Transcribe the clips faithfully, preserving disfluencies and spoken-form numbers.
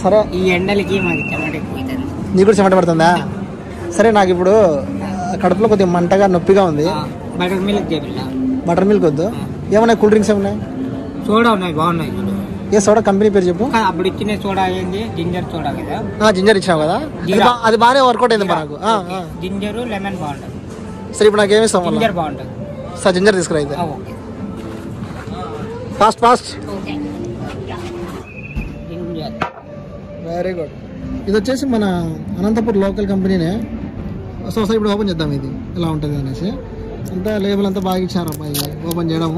సరే ఈ ఎండలకి మాకు చెమట ఎక్కువైతుంది. నీకు కూడా చెమట పడుతుందా? సరే నాకు ఇప్పుడు కడుపులో కొద్దిగా మంటగా నొప్పిగా ఉంది. బటర్ మిల్క్ చేపిల్ల. బటర్ మిల్క్ వద్దు. ఏమన్నా కూల్ డ్రింక్స్ ఏమన్నాయి? సోడా ఉన్నాయి, బాగున్నాయి. ఏ సోడా కంపెనీ పేరు చెప్పు. అప్పుడు ఇచ్చిన సోడా ఏంది? జింజర్ సోడా కదా. జింజర్ ఇచ్చావు కదా, అది బాగానే వర్కౌట్ అయింది మనకు. జింజర్ లెమన్ బాగుంటుంది. సరే ఇప్పుడు నాకు ఏమి ఇస్తాం? జింజర్ బాగుంటుంది. సార్ జింజర్ తీసుకురా అయితే. Fast fast. Very good. ఇది వచ్చేసి మన అనంతపూర్ లోకల్ కంపెనీనే. సో సార్ ఇప్పుడు ఓపెన్ చేద్దాం ఇది ఎలా ఉంటుంది అనేసి. అంతా లేబుల్ అంతా బాగా ఇచ్చారు అబ్బాయి. ఓపెన్ చేయడము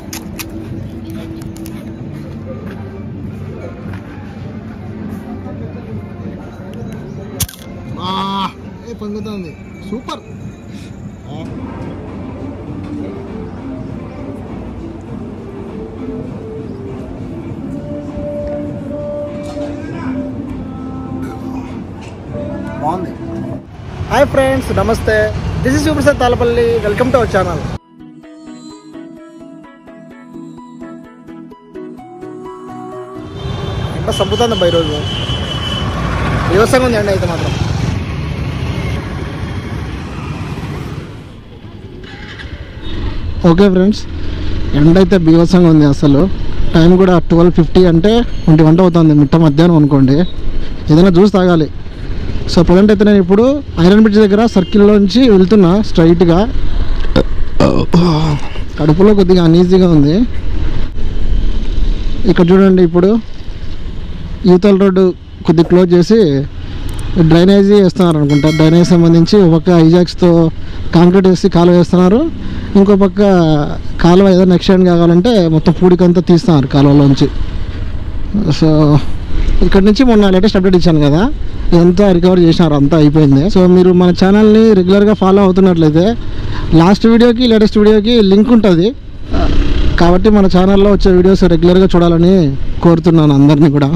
ఏ పొంగుతుంది. సూపర్. బాగుంది. హాయ్ ఫ్రెండ్స్, నమస్తే. దిస్ ఇస్ యూప్రసాద్ Talapalli. Welcome to our channel. ఎంత సంపుతుంది అబ్బా ఈరోజు. వ్యవసాయం ఉంది ఎండ అయితే మాత్రం. ఓకే ఫ్రెండ్స్, ఎండ అయితే బీభత్సంగా ఉంది. అసలు టైం కూడా ట్వెల్వ్ ఫిఫ్టీ అంటే ఒంటి గంట అవుతుంది, మిట్ట మధ్యాహ్నం అనుకోండి. ఏదైనా జ్యూస్ తాగాలి. సో ప్రజెంట్ అయితే నేను ఇప్పుడు ఐరన్ బ్రిడ్జ్ దగ్గర సర్కిల్లోంచి వెళ్తున్నా స్ట్రైట్గా. కడుపులో కొద్దిగా అన్ఈజీగా ఉంది. ఇక్కడ చూడండి, ఇప్పుడు యూతల్ రోడ్డు కొద్దిగా క్లోజ్ చేసి డ్రైనేజీ వేస్తున్నారు అనుకుంటా. డ్రైనేజ్ సంబంధించి ఒక పక్క ఐజాక్స్తో కాంక్రీట్ వేసి కాలువ వేస్తున్నారు, ఇంకో పక్క కాలువ ఏదైనా ఎక్స్టెండ్ కావాలంటే మొత్తం పూడికంతా తీస్తున్నారు కాలువలోంచి. సో ఇక్కడ నుంచి మొన్న లేటెస్ట్ అప్డేట్ ఇచ్చాను కదా, ఇదంతా రికవర్ చేసినారు, అంతా అయిపోయింది. సో మీరు మన ఛానల్ని రెగ్యులర్గా ఫాలో అవుతున్నట్లయితే లాస్ట్ వీడియోకి లేటెస్ట్ వీడియోకి లింక్ ఉంటుంది. కాబట్టి మన ఛానల్లో వచ్చే వీడియోస్ రెగ్యులర్గా చూడాలని కోరుతున్నాను అందరినీ కూడా.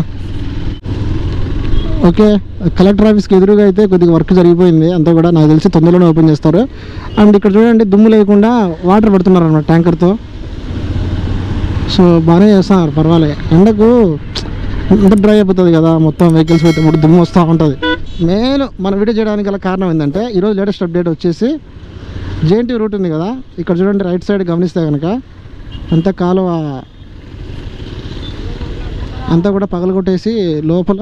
ఓకే, కలెక్టర్ ఆఫీస్కి ఎదురుగా అయితే కొద్దిగా వర్క్ జరిగిపోయింది. అంతా కూడా నాకు తెలిసి తొందరలోనే ఓపెన్ చేస్తారు. అండ్ ఇక్కడ చూడండి, దుమ్ము లేకుండా వాటర్ పెడుతున్నారు అన్నమాట ట్యాంకర్తో. సో బాగానే చేస్తున్నారు, పర్వాలే. ఎండకు అంత డ్రై అయిపోతుంది కదా మొత్తం, వెహికల్స్ అయితే మూడు దుమ్ము వస్తూ ఉంటుంది. నేను మన వీడియో చేయడానికి గల కారణం ఏంటంటే, ఈరోజు లేటెస్ట్ అప్డేట్ వచ్చేసి జేఎన్టీ రూట్ ఉంది కదా, ఇక్కడ చూడండి రైట్ సైడ్ గమనిస్తే కనుక అంతా కాలువ అంతా కూడా పగలగొట్టేసి లోపల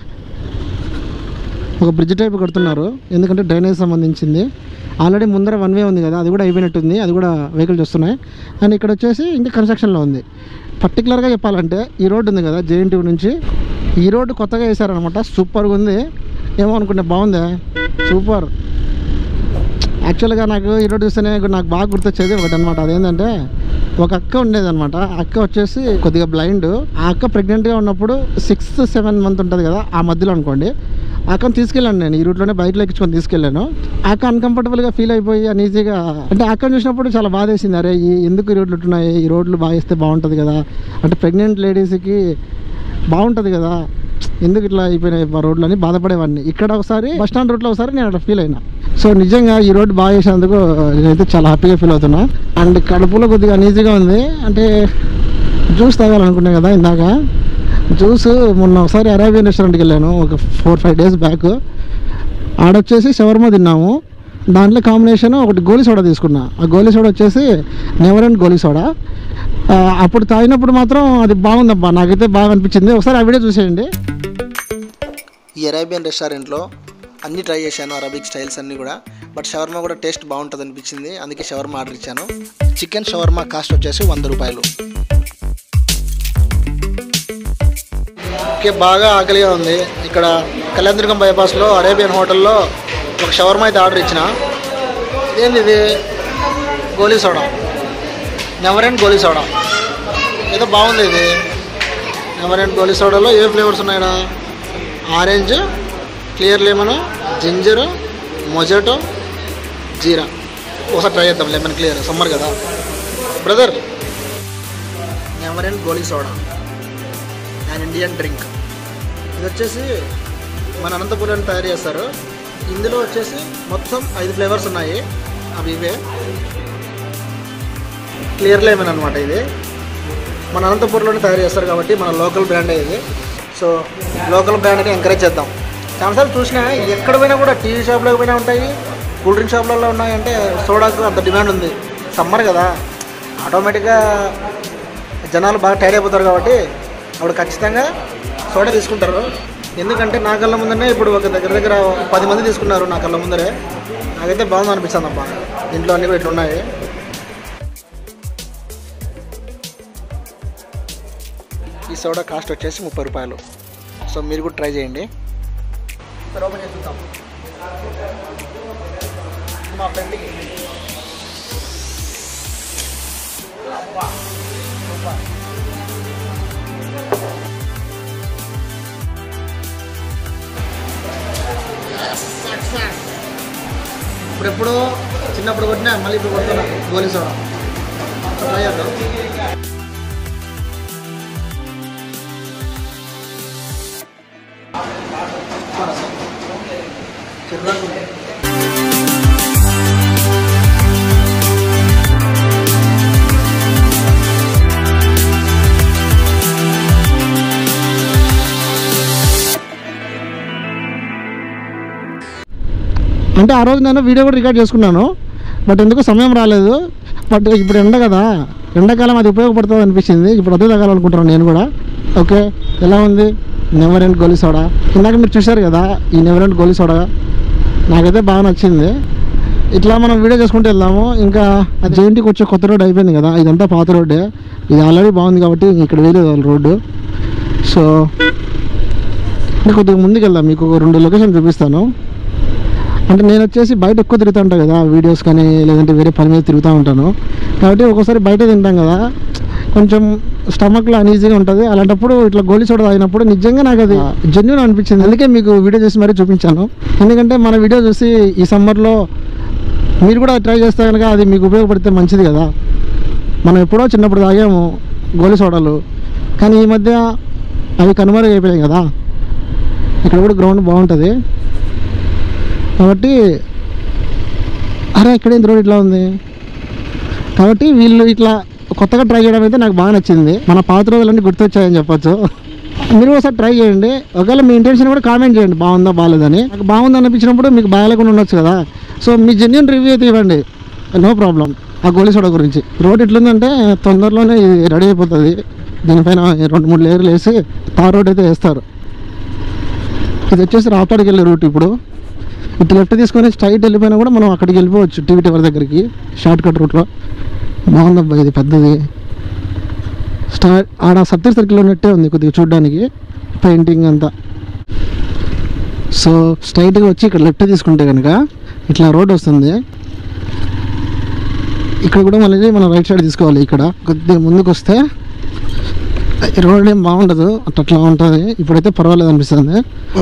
ఒక బ్రిడ్జ్ టైప్ కడుతున్నారు. ఎందుకంటే డ్రైనేజ్ సంబంధించింది. ఆల్రెడీ ముందర వన్ వే ఉంది కదా, అది కూడా అయిపోయినట్టుంది, అది కూడా వెహికల్స్ వస్తున్నాయి. అండ్ ఇక్కడ వచ్చేసి ఇంకా కన్స్ట్రక్షన్లో ఉంది. పర్టికులర్గా చెప్పాలంటే ఈ రోడ్డు ఉంది కదా జేఎన్టీ నుంచి, ఈ రోడ్డు కొత్తగా వేసారనమాట. సూపర్గా ఉంది. ఏమో అనుకుంటే బాగుందా, సూపర్. యాక్చువల్గా నాకు ఈ రోడ్డు చూస్తేనే నాకు బాగా గుర్తొచ్చేది ఒకటి అనమాట. అదేంటంటే ఒక అక్క ఉండేదన్నమాట. అక్క వచ్చేసి కొద్దిగా బ్లైండ్. ఆ అక్క ప్రెగ్నెంట్గా ఉన్నప్పుడు సిక్స్త్ సెవెన్ మంత్ ఉంటుంది కదా, ఆ మధ్యలో అనుకోండి. ఆ అక్కని తీసుకెళ్ళాను నేను, ఈ రూట్లోనే బైక్లో ఎక్కించుకొని తీసుకెళ్ళాను. ఆ అక్క అన్కంఫర్టబుల్గా ఫీల్ అయిపోయి అన్ఈజీగా, అంటే ఆ అక్కని చూసినప్పుడు చాలా బాధ వేసింది. అరే ఈ ఎందుకు ఈ రోడ్లు ఉంటున్నాయి, ఈ రోడ్లు బాగా వేస్తే బాగుంటుంది కదా, అంటే ప్రెగ్నెంట్ లేడీస్కి బాగుంటుంది కదా, ఎందుకు ఇట్లా అయిపోయినాయి ఆ రోడ్లు అని బాధపడేవాడిని. ఇక్కడ ఒకసారి బస్ స్టాండ్ రూట్లో ఒకసారి నేను అట్లా ఫీల్ అయినా. సో నిజంగా ఈ రోడ్డు బాగా చేసేందుకు నేనైతే చాలా హ్యాపీగా ఫీల్ అవుతున్నా. అండ్ కడుపులో కొద్దిగా అన్ఈజీగా ఉంది. అంటే జ్యూస్ తాగాలనుకున్నాను కదా ఇందాక. జ్యూస్ మొన్న ఒకసారి అరేబియన్ రెస్టారెంట్కి వెళ్ళాను ఒక ఫోర్ ఫైవ్ డేస్ బ్యాక్. ఆడొచ్చేసి షవర్మా తిన్నాము. దాంట్లో కాంబినేషన్ ఒకటి గోలీ సోడా తీసుకున్నా. ఆ గోలీ సోడా వచ్చేసి నెవర్ అండ్ గోలీ సోడా. అప్పుడు తాగినప్పుడు మాత్రం అది బాగుందబ్బా, నాకైతే బాగా అనిపించింది. ఒకసారి ఆ వీడియో చూసేయండి. ఈ అరేబియన్ రెస్టారెంట్లో అన్నీ ట్రై చేశాను, అరబిక్ స్టైల్స్ అన్నీ కూడా. బట్ షవర్మా కూడా టేస్ట్ బాగుంటుంది అనిపించింది, అందుకే షవర్మా ఆర్డర్ ఇచ్చాను. చికెన్ షవర్మా కాస్ట్ వచ్చేసి వంద రూపాయలు. ఓకే, బాగా ఆకలిగా ఉంది. ఇక్కడ కళ్యాణదుర్గం బైపాస్లో అరేబియన్ హోటల్లో ఒక షవర్మా అయితే ఆర్డర్ ఇచ్చిన. ఇదేంది ఇది, goli soda, never and goli soda. ఏదో బాగుంది ఇది. నెవర్ అండ్ గోలీ సోడాలో ఏ ఫ్లేవర్స్ ఉన్నాయా? Orange, clear lemon, ginger, mojito, jeera. ఒకసారి ట్రై చేద్దాం. లెమన్ క్లియర్, సమ్మర్ కదా brother. Never and goli soda and Indian drink. ఇది వచ్చేసి మన అనంతపురం తయారు చేస్తారు. ఇందులో వచ్చేసి మొత్తం ఐదు ఫ్లేవర్స్ ఉన్నాయి, అవి ఇవే. క్లియర్ లెమన్ అనమాట ఇది. మన అనంతపురంలోనే తయారు చేస్తారు కాబట్టి మన లోకల్ బ్రాండే ఇది. సో సో లోకల్ బ్రాండ్ని ఎంకరేజ్ చేద్దాం. చాలాసార్లు చూసినా ఎక్కడ పోయినా కూడా టీవీ షాప్లోకి పోయినా ఉంటాయి, కూల్ డ్రింక్ షాప్లలో ఉన్నాయంటే సోడాకు అంత డిమాండ్ ఉంది. సమ్మర్ కదా, ఆటోమేటిక్గా జనాలు బాగా టైర్డ్ అయిపోతారు కాబట్టి అప్పుడు ఖచ్చితంగా సోడా తీసుకుంటారు. ఎందుకంటే నా కళ్ళ ముందరే ఇప్పుడు ఒక దగ్గర దగ్గర పది మంది తీసుకున్నారు నా కళ్ళ ముందరే. నాకైతే బాగుంది అనిపిస్తుంది అబ్బా. ఇంట్లో అన్నీ కూడా ఇట్లా ఉన్నాయి. ఈ సోడా కాస్ట్ వచ్చేసి ముప్పై రూపాయలు. సో మీరు కూడా ట్రై చేయండి. ఓపెన్ చేసి చూద్దాం. మా ఫ్రెండ్కి ఇప్పుడెప్పుడు చిన్నప్పుడు కొట్టినా మళ్ళీ ఇప్పుడు కొడుతున్నా గోలీ సోడా. ట్రై చేద్దాం. అంటే ఆ రోజు నేను వీడియో కూడా రికార్డ్ చేసుకున్నాను, బట్ ఎందుకు సమయం రాలేదు. బట్ ఇప్పుడు ఎండ కదా, ఎండాకాలం అది ఉపయోగపడుతుంది అనిపించింది. ఇప్పుడు అదే తాగాలనుకుంటున్నాను నేను కూడా. ఓకే, ఎలా ఉంది నెవర్ ఎండ్ గోలీ సోడా? ఇందాక మీరు చూశారు కదా ఈ నెవర్ ఎండ్ గోలీ సోడా, నాకైతే బాగా నచ్చింది. ఇట్లా మనం వీడియో చేసుకుంటూ వెళ్దాము. ఇంకా జేఎన్టీకి వచ్చే కొత్త రోడ్ అయిపోయింది కదా, ఇదంతా పాత రోడ్డే. ఇది ఆల్రెడీ బాగుంది కాబట్టి ఇక్కడ వేయలేదు వాళ్ళు రోడ్డు. సో కొద్దిగా ముందుకు వెళ్దాం, మీకు రెండు లొకేషన్ చూపిస్తాను. అంటే నేను వచ్చేసి బయట ఎక్కువ తిరుగుతూ ఉంటాను కదా, వీడియోస్ కానీ లేదంటే వేరే పని మీద తిరుగుతూ ఉంటాను కాబట్టి ఒక్కోసారి బయట తింటాం కదా, కొంచెం స్టమక్లో అన్ఈజీగా ఉంటుంది. అలాంటప్పుడు ఇట్లా గోలీ సోడా తాగినప్పుడు నిజంగా నాకు అది జెన్యూన్ అనిపించింది. అందుకే మీకు వీడియో చేసి మరీ చూపించాను. ఎందుకంటే మన వీడియో చూసి ఈ సమ్మర్లో మీరు కూడా ట్రై చేస్తే కనుక అది మీకు ఉపయోగపడితే మంచిది కదా. మనం ఎప్పుడో చిన్నప్పుడు తాగాము గోలీ సోడాలు, కానీ ఈ మధ్య అవి కనుమరుగైపోయాయి కదా. ఇక్కడ కూడా గ్రౌండ్ బాగుంటుంది కాబట్టి, అరే ఇక్కడేంటి రోడ్ ఇట్లా ఉంది కాబట్టి వీళ్ళు ఇట్లా కొత్తగా ట్రై చేయడం అయితే నాకు బాగా నచ్చింది. మన పాత రోజులన్నీ గుర్తొచ్చాయని చెప్పొచ్చు. మీరు ఒకసారి ట్రై చేయండి. ఒకవేళ మీ ఇంటెన్షన్ కూడా కామెంట్ చేయండి బాగుందా బాగాలేదని. నాకు బాగుంది అనిపించినప్పుడు మీకు బాగాలేకుండా ఉండొచ్చు కదా, సో మీ జెన్యూన్ రివ్యూ అయితే ఇవ్వండి, నో ప్రాబ్లం. ఆ గోలీ సోడా గురించి రోడ్ ఎట్లుందంటే తొందరలోనే ఇది రెడీ అయిపోతుంది. దీనిపైన రెండు మూడు లేయర్లు వేసి తార్ రోడ్ అయితే వేస్తారు. ఇది వచ్చేసి రాపాడికి వెళ్ళే రూట్. ఇప్పుడు ఇటు లెఫ్ట్ తీసుకొని స్ట్రైట్ వెళ్ళిపోయినా కూడా మనం అక్కడికి వెళ్ళిపోవచ్చు, టీవీ టవర్ దగ్గరికి, షార్ట్ కట్ రూట్లో. బాగుందబ్బా ఇది పెద్దది. స్టార్ ఆడ సత్తీర్ సర్కిల్ ఉన్నట్టే ఉంది కొద్దిగా చూడడానికి, పెయింటింగ్ అంతా. సో స్ట్రైట్గా వచ్చి ఇక్కడ లెఫ్ట్ తీసుకుంటే కనుక ఇట్లా రోడ్ వస్తుంది. ఇక్కడ కూడా మళ్ళీ మనం రైట్ సైడ్ తీసుకోవాలి. ఇక్కడ కొద్దిగా ముందుకు వస్తే రోడ్ ఏం బాగుండదు, అట్లా ఉంటుంది. ఇప్పుడైతే పర్వాలేదు అనిపిస్తుంది.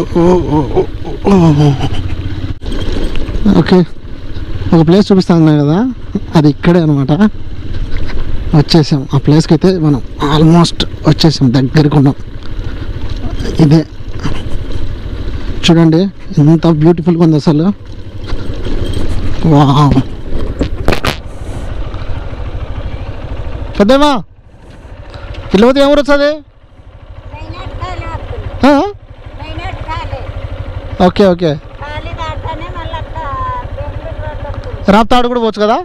ఓకే, ఒక ప్లేస్ చూపిస్తాను కదా, అది ఇక్కడే అనమాట. వచ్చేసాం ఆ ప్లేస్కి అయితే మనం ఆల్మోస్ట్ వచ్చేసాం, దగ్గరికి ఉన్నాం. ఇదే చూడండి ఎంత బ్యూటిఫుల్గా ఉంది అసలు. వావ్, పెద్దమా ఇట్లా పోతే ఎవరు వస్తుంది? ఓకే ఓకే, రాప్తాడు కూడా పోవచ్చు కదా.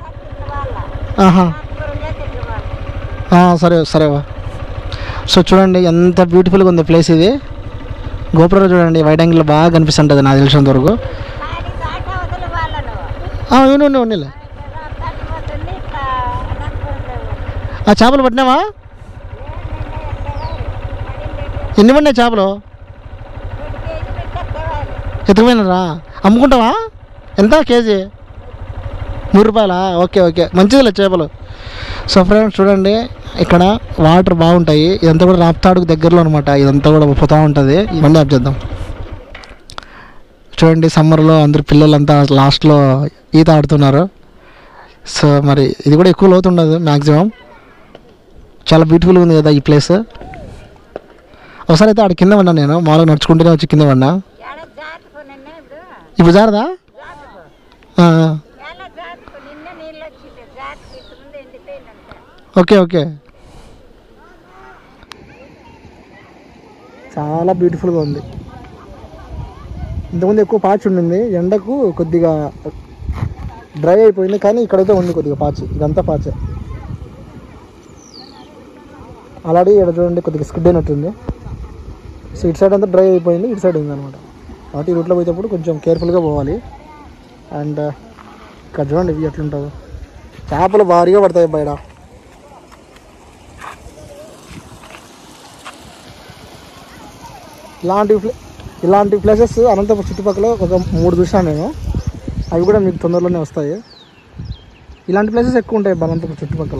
సరే సరేవా. సో చూడండి ఎంత బ్యూటిఫుల్గా ఉంది ప్లేస్ ఇది. గోపురం చూడండి వైట్ యాంగిల్లో బాగా కనిపిస్తుంటుంది నాకు తెలిసినంత వరకు. అవును ఉన్నిలే. ఆ చేపలు పట్టినావా? ఎన్ని పడినాయి చేపలు? ఎత్తుకుపోయినారా? అమ్ముకుంటావా? ఎంత కేజీ? మూడు రూపాయలా? ఓకే ఓకే, మంచిదిలే చేపలు. సో ఫ్రెండ్స్ చూడండి ఇక్కడ వాటర్ బాగుంటాయి. ఇదంతా కూడా రాప్తాడుకు దగ్గరలో అనమాట. ఇదంతా కూడా పోతూ ఉంటుంది. మళ్ళీ ఆప్ చేద్దాం. చూడండి సమ్మర్లో అందరు పిల్లలంతా లాస్ట్లో ఈత ఆడుతున్నారు. సో మరి ఇది కూడా ఎక్కువ లోతు ఉండదు మ్యాక్సిమం. చాలా బ్యూటిఫుల్గా ఉంది కదా ఈ ప్లేస్. ఒకసారి అయితే ఆడ కింద పడినా నేను, మామూలుగా నడుచుకుంటూనే వచ్చి కింద పడినా. ఇప్పుడు జారదా? Okay okay. చాలా బ్యూటిఫుల్గా ఉంది. ఇంతకుముందు ఎక్కువ పాచి ఉండింది, ఎండకు కొద్దిగా డ్రై అయిపోయింది, కానీ ఇక్కడైతే ఉంది కొద్దిగా పాచి. ఇదంతా పాచే. ఆల్రెడీ ఇక్కడ చూడండి కొద్దిగా స్కిడ్ అయినట్టుంది. సో ఇటు సైడ్ అంతా డ్రై అయిపోయింది, ఇటు సైడ్ ఉందన్నమాట. కాబట్టి ఈ రూట్లో పోయేటప్పుడు కొంచెం కేర్ఫుల్గా పోవాలి. అండ్ ఇక్కడ చూడండి ఇవి ఎట్లుంటుందో, చేపలు భారీగా పడతాయి బయట. ఇలాంటి ఇలాంటి ప్లేసెస్ అనంతపురం చుట్టుపక్కల ఒక మూడు చూసాను నేను. అవి కూడా మీకు తొందరలోనే వస్తాయి. ఇలాంటి ప్లేసెస్ ఎక్కువ ఉంటాయి అనంతపురం చుట్టుపక్కల.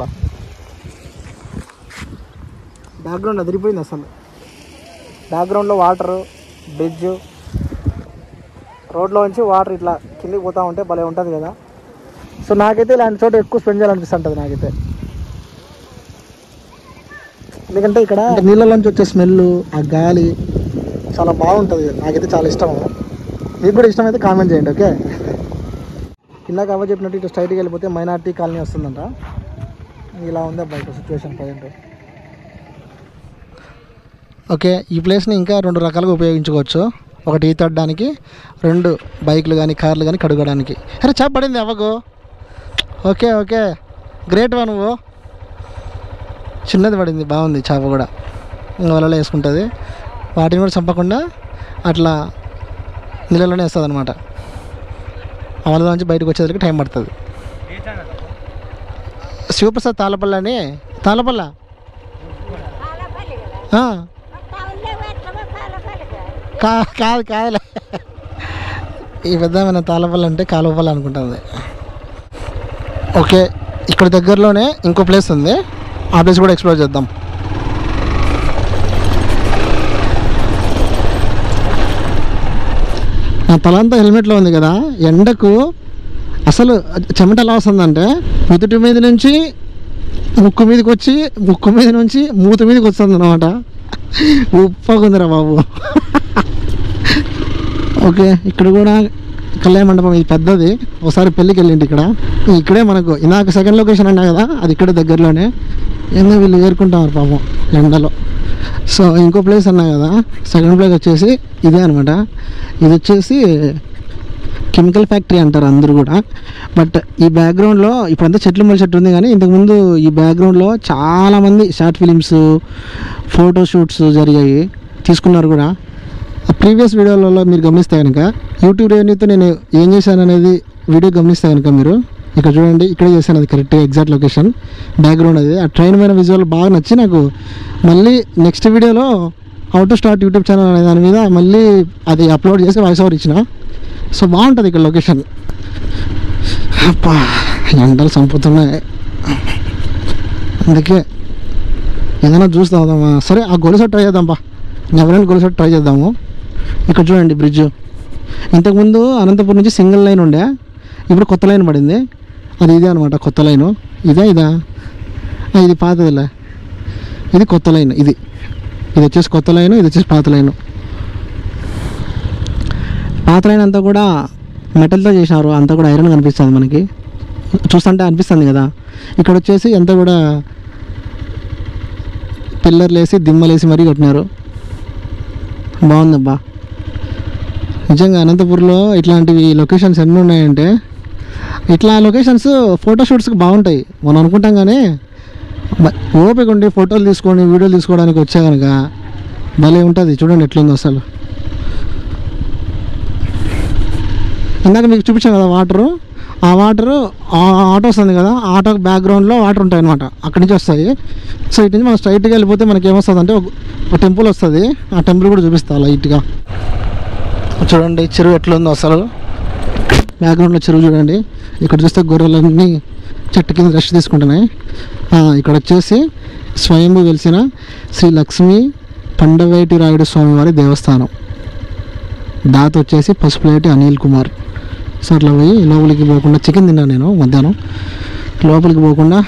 బ్యాక్గ్రౌండ్ అదిరిపోయింది అసలు. బ్యాక్గ్రౌండ్లో వాటరు, బ్రిడ్జ్, రోడ్లో నుంచి వాటర్ ఇట్లా కిందికి పోతూ ఉంటే భలే ఉంటుంది కదా. సో నాకైతే ఇలాంటి చోట ఎక్కువ స్పెండ్ చేయాలనిపిస్తుంటుంది నాకైతే. ఎందుకంటే ఇక్కడ నీళ్ళలోంచి వచ్చే స్మెల్, ఆ గాలి చాలా బాగుంటుంది. నాకైతే చాలా ఇష్టం. మీకు కూడా ఇష్టమైతే కామెంట్ చేయండి, ఓకే. ఇందాక అవ్వ చెప్పినట్టు ఇటు స్ట్రైట్కి వెళ్ళిపోతే మైనార్టీ కాలనీ వస్తుందంట. ఇలా ఉంది బయట సిచ్యువేషన్ ప్రజెంట్. ఓకే, ఈ ప్లేస్ని ఇంకా రెండు రకాలుగా ఉపయోగించుకోవచ్చు. ఒకటి ఈత ఆడడానికి, రెండు బైకులు కానీ కార్లు కానీ కడుగడానికి. అరే చేప పడింది అవ్వకు. ఓకే ఓకే, గ్రేట్ వా నువ్వు. చిన్నది పడింది, బాగుంది చేప కూడా. ఇంకా వలలో వేసుకుంటుంది. వాటిని కూడా చంపకుండా అట్లా నీళ్ళలోనే వేస్తుంది అనమాట. వల నుంచి బయటకు వచ్చేసరికి టైం పడుతుంది. శివప్రసాద్ తాళపల్ల అని. తాళపల్ల కా కాదు కాదులే. ఈ పెద్ద మన తాళపల్ల అంటే కాలువపల్ల అనుకుంటుంది. ఓకే, ఇక్కడ దగ్గరలోనే ఇంకో ప్లేస్ ఉంది. ఆ ప్లేస్ కూడా ఎక్స్ప్లోర్ చేద్దాం. నా తలంతా హెల్మెట్లో ఉంది కదా, ఎండకు అసలు చెమట ఎలా వస్తుందంటే ముదుటి మీద నుంచి ముక్కు మీదకి వచ్చి, ముక్కు మీద నుంచి మూత మీదకి వస్తుంది అనమాట. ఉప్పకుందిరా బాబు. ఓకే, ఇక్కడ కూడా కళ్యాణ మండపం, ఇది పెద్దది. ఒకసారి పెళ్ళికి వెళ్ళింటి ఇక్కడ. ఇక్కడే మనకు ఇందాక సెకండ్ లొకేషన్ అన్నా కదా, అది ఇక్కడ దగ్గరలోనే. ఏందో వీళ్ళు ఏరుకుంటారు పాపం ఎండలో. సో ఇంకో ప్లేస్ అన్నా కదా, సెకండ్ ప్లేస్ వచ్చేసి ఇదే అనమాట. ఇది వచ్చేసి కెమికల్ ఫ్యాక్టరీ అంటారు అందరూ కూడా. బట్ ఈ బ్యాక్గ్రౌండ్లో ఇప్పుడంతా చెట్లు మళ్ళీ చెట్టు ఉంది, కానీ ఇంతకుముందు ఈ బ్యాక్గ్రౌండ్లో చాలామంది షార్ట్ ఫిలిమ్స్, ఫోటోషూట్స్ జరిగాయి, తీసుకున్నారు కూడా. ఆ ప్రీవియస్ వీడియోలలో మీరు గమనిస్తే కనుక, యూట్యూబ్ రెవెన్యూతో నేను ఏం చేశాను అనేది వీడియో గమనిస్తే కనుక మీరు ఇక్కడ చూడండి, ఇక్కడే చేశాను. అది కరెక్ట్ ఎగ్జాక్ట్ లొకేషన్, బ్యాక్గ్రౌండ్ అది. ఆ ట్రైన్ మీద విజువల్ బాగా నచ్చి నాకు మళ్ళీ నెక్స్ట్ వీడియోలో how to start YouTube channel అనే దాని మీద మళ్ళీ అది అప్లోడ్ చేసి వాయిస్ ఓవర్ ఇచ్చిన. సో బాగుంటుంది ఇక్కడ లొకేషన్. అప్పా ఎండలు చంపుతున్నాయి, అందుకే ఏదైనా జ్యూస్ తాగుదామా. సరే ఆ గొలుసు ట్రై చేద్దాం బా, నెవరెంట్ గొలుసు ట్రై చేద్దాము. ఇక్కడ చూడండి బ్రిడ్జ్. ఇంతకుముందు అనంతపురం నుంచి సింగిల్ లైన్ ఉండే, ఇప్పుడు కొత్త లైన్ పడింది. అది ఇదే అనమాట కొత్త లైను. ఇదే ఇదా ఇది పాతదిలే, ఇది కొత్త లైన్. ఇది ఇది వచ్చేసి కొత్త లైను, ఇది వచ్చేసి పాత లైను. పాత లైన్ అంతా కూడా మెటల్తో చేసినారు, అంతా కూడా ఐరన్ కనిపిస్తుంది మనకి, చూస్తుంటే అనిపిస్తుంది కదా. ఇక్కడ వచ్చేసి అంతా కూడా పిల్లర్లు వేసి దిమ్మలేసి మరీ కట్టినారు. బాగుందబ్బా. నిజంగా అనంతపూర్లో ఇట్లాంటివి లొకేషన్స్ ఎన్ని ఉన్నాయంటే, ఇట్లా లొకేషన్స్ ఫోటోషూట్స్కి బాగుంటాయి. మనం అనుకుంటాం కానీ ఓపిక ఉండి ఫోటోలు తీసుకొని వీడియోలు తీసుకోవడానికి వచ్చా కనుక భలే ఉంటుంది. చూడండి ఎట్లుందో అసలు. ఇందాక మీకు చూపించాను కదా వాటరు, ఆ వాటరు ఆటో వస్తుంది కదా, ఆటో బ్యాక్గ్రౌండ్లో వాటర్ ఉంటాయి అనమాట, అక్కడి నుంచి వస్తాయి. సో ఇటు నుంచి మనం స్ట్రైట్గా వెళ్ళిపోతే మనకి ఏమొస్తుంది అంటే ఒక టెంపుల్ వస్తుంది. ఆ టెంపుల్ కూడా చూపిస్తా లైట్గా. చూడండి చెరువు ఎట్లుందో అసలు, బ్యాక్గ్రౌండ్లో చెరువు చూడండి. ఇక్కడ చూస్తే గొర్రెలన్నీ చెట్టు కింద రెస్ట్ తీసుకుంటున్నాయి. ఇక్కడ వచ్చేసి స్వయంభూ వెలిసిన శ్రీ లక్ష్మీ పండవేటి రాయుడు స్వామివారి దేవస్థానం. దాత వచ్చేసి పసుపులేటి అనిల్ కుమార్. సో అట్లా పోయి లోపలికి పోకుండా, చికెన్ తిన్నాను నేను మధ్యాహ్నం, లోపలికి పోకుండా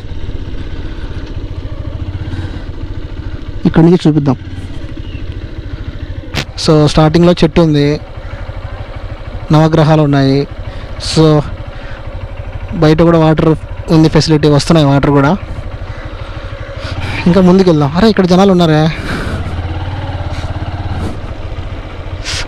ఇక్కడి నుంచి చూపిద్దాం. సో స్టార్టింగ్లో చెట్టు ఉంది, నవగ్రహాలు ఉన్నాయి. సో బయట కూడా వాటర్ ఉంది, ఫెసిలిటీ వస్తున్నాయి వాటర్ కూడా. ఇంకా ముందుకు వెళ్దాం. అరే ఇక్కడ జనాలు ఉన్నారే,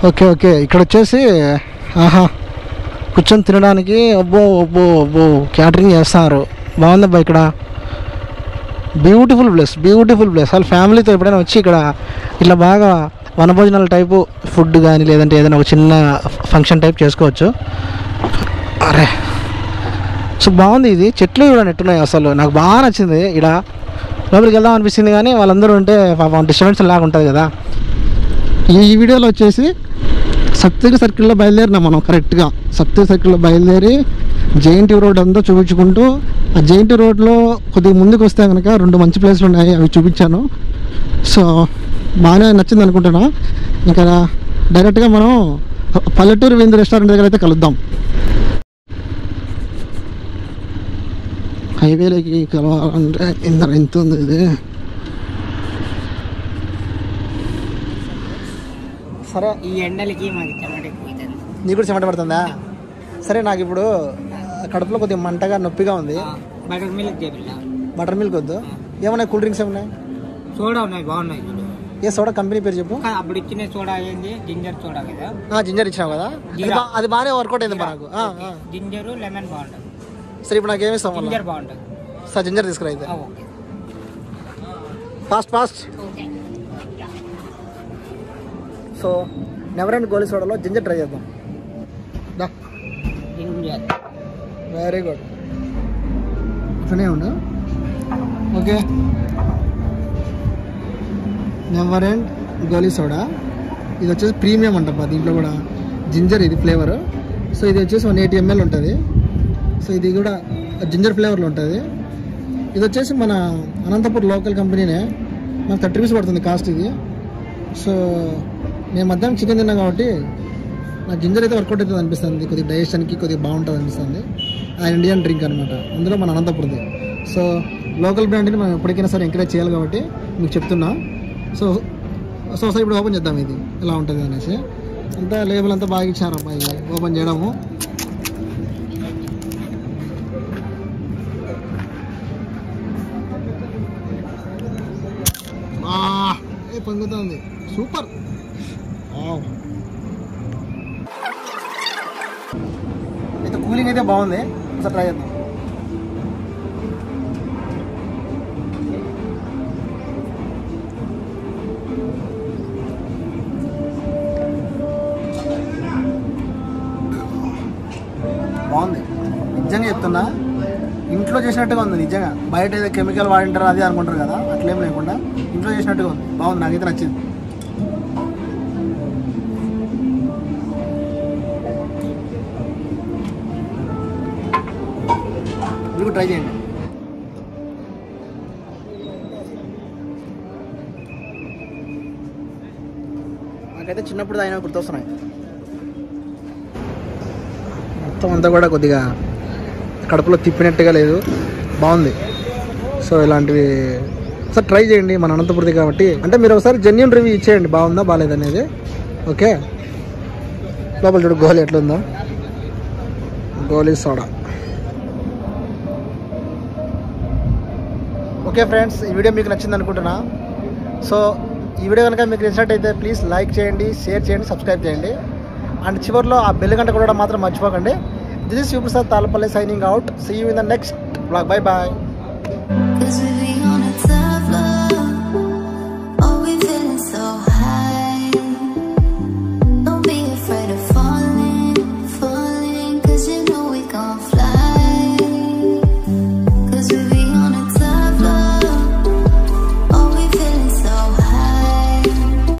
ఓకే ఓకే ఇక్కడ వచ్చేసి ఆహా కూర్చొని తినడానికి అబ్బో అబ్బో అబ్బో క్యాటరింగ్ చేస్తున్నారు. బాగుందబ్బా ఇక్కడ, బ్యూటిఫుల్ ప్లేస్ బ్యూటిఫుల్ ప్లేస్. అసలు ఫ్యామిలీతో ఎప్పుడైనా వచ్చి ఇక్కడ ఇట్లా బాగా వనభోజనాల టైపు ఫుడ్ కానీ లేదంటే ఏదైనా ఒక చిన్న ఫంక్షన్ టైప్ చేసుకోవచ్చు. అరే సో బాగుంది ఇది. చెట్లు కూడా నెట్టున్నాయి, అసలు నాకు బాగా నచ్చింది. ఇక్కడ లోపలికి వెళ్దాం అనిపిస్తుంది కానీ వాళ్ళందరూ ఉంటే పాపం డిస్టర్బెన్స్ లాగా ఉంటుంది కదా. ఈ వీడియోలో వచ్చేసి సప్తగిరి సర్కిల్లో బయలుదేరినాం మనం. కరెక్ట్గా సప్తగిరి సర్కిల్లో బయలుదేరి జేఎన్టీ రోడ్ అంతా చూపించుకుంటూ ఆ జేఎన్టీ రోడ్లో కొద్దిగా ముందుకు వస్తే కనుక రెండు మంచి ప్లేస్లు ఉన్నాయి, అవి చూపించాను. సో బాగానే నచ్చింది అనుకుంటున్నా. ఇంకా డైరెక్ట్గా మనం పల్లెటూరు విందు రెస్టారెంట్ దగ్గర అయితే కలుద్దాం. హైవేలోకి కలవాలంటే ఇంత ఎంత ఉంది ఇది. సరే ఈ ఎండలకి మాకు చెమట ఎక్కువైతుంది. నీకు కూడా చెమట పడుతుందా? సరే నాకు ఇప్పుడు కడుపులో కొద్దిగా మంటగా నొప్పిగా ఉంది. బటర్ మిల్క్ చేపిల్ల. బటర్ మిల్క్ వద్దు, ఏమన్నా కూల్ డ్రింక్స్ ఏమన్నాయి? సోడా ఉన్నాయి, బాగున్నాయి. ఏ సోడా కంపెనీ పేరు చెప్పు. అప్పుడు ఇచ్చిన సోడా ఏంది? జింజర్ సోడా కదా. జింజర్ ఇచ్చినావు కదా, అది బాగానే వర్కౌట్ అయింది మనకు. జింజరు లెమన్ బాగుంటుంది. సరే ఇప్పుడు నాకు ఏమి ఇస్తాం? జింజర్ బాగుంటుంది సార్. జింజర్ తీసుకురా అయితే. Okay fast fast. So never and goli సోడాలో జింజర్ ట్రై చేద్దాం. దా జింజర్ వెరీ గుడ్. ఇట్లనే ఉండు. Okay never and goli soda ఇది వచ్చేసి ప్రీమియం అంటప్ప. దీంట్లో కూడా జింజర్ ఇది ఫ్లేవర్. సో ఇది వచ్చేసి వన్ ఎయిటీ ఎంఎల్ ఉంటుంది. సో ఇది కూడా జింజర్ ఫ్లేవర్లో ఉంటుంది. ఇది వచ్చేసి మన అనంతపూర్ లోకల్ కంపెనీనే. మనకు థర్టీ రూపీస్ పడుతుంది కాస్ట్ ఇది. సో నేను మధ్యాహ్నం చికెన్ తిన్నా కాబట్టి నాకు జింజర్ అయితే వర్కౌట్ అవుతుంది అనిపిస్తుంది. కొద్దిగా డైజెషన్కి కొద్దిగా బాగుంటుంది అనిపిస్తుంది. ఆ ఇండియన్ డ్రింక్ అనమాట, అందులో మన అనంతపురది. సో లోకల్ బ్రాండ్ని మనం ఎప్పటికైనా సరే ఎంకరేజ్ చేయాలి కాబట్టి మీకు చెప్తున్నా. సో సో ఒకసారి ఇప్పుడు ఓపెన్ చేద్దాం ఇది ఎలా ఉంటుంది అనేసి. అంతా లేబుల్ అంతా బాగా ఇచ్చారు అబ్బాయి. ఓపెన్ చేయడము పొంగుతుంది. సూపర్. అయితే కూలింగ్ అయితే బాగుంది. ఒకసారి ట్రై చేద్దాం. బాగుంది నిజంగా చెప్తున్నా. ఇంట్లో చేసినట్టుగా ఉంది నిజంగా. బయట ఏదో కెమికల్ వాడింటారు అది అనుకుంటారు కదా, అట్లేం లేకుండా ఇంట్లో చేసినట్టుగా ఉంది. బాగుంది, నాకైతే నచ్చింది. మీరు ట్రై చేయండి. నాకైతే చిన్నప్పుడు ఆయన గుర్తొస్తున్నాయి. మొత్తం అంతా కూడా కొద్దిగా కడుపులో తిప్పినట్టుగా లేదు, బాగుంది. సో ఇలాంటివి ఒకసారి ట్రై చేయండి, మన అనంతపురది కాబట్టి. అంటే మీరు ఒకసారి జెన్యూన్ రివ్యూ ఇచ్చేయండి, బాగుందా బాగాలేదనేది. ఓకే లోపల చూడు గోలీ ఎట్లుందో, గోలీ సోడా. ఓకే ఫ్రెండ్స్, ఈ వీడియో మీకు నచ్చింది అనుకుంటున్నా. సో ఈ వీడియో కనుక మీకు నచ్చినట్టయితే ప్లీజ్ లైక్ చేయండి, షేర్ చేయండి, సబ్స్క్రైబ్ చేయండి. అండ్ చివరిలో ఆ బెల్ గంట కూడా మాత్రం మర్చిపోకండి. This is Shivaprasad Talapalli signing out. See you in the next vlog. Bye bye.